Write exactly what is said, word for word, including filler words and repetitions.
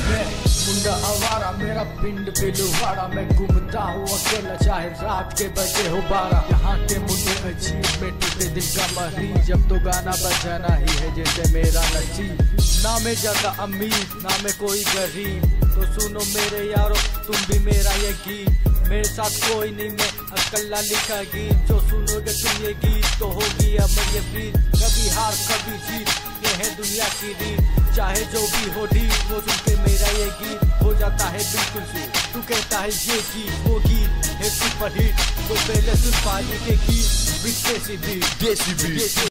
मैं मुंडा आवारा, मेरा पिंड बिलुवाड़ा, मैं घूमता हूँ अकेला चाहे रात के बजे हो बारह। यहाँ के मुंडे अजीब में टूटे दिल का मरीज, जब तो गाना बजाना ही है जैसे मेरा नसीब। ना मैं ज्यादा अमीर ना मैं कोई गरीब, तो सुनो मेरे यारो तुम भी मेरा ये गीत। मेरे साथ कोई नहीं मैं अकेला लिखा गीत, जो सुनोगे तुम ये गीत तो होगी अमर ये प्रीत। कभी हार कभी जीत ये है दुनिया की रीत, चाहे जो भी हो डी वो सुन के मेरा ये गीत हो जाता है बिल्कुल से। तू कहता है ये गीत वो गीत है सुपर हिट, तो पहले सुन पाली के गीत विद देसी बीट।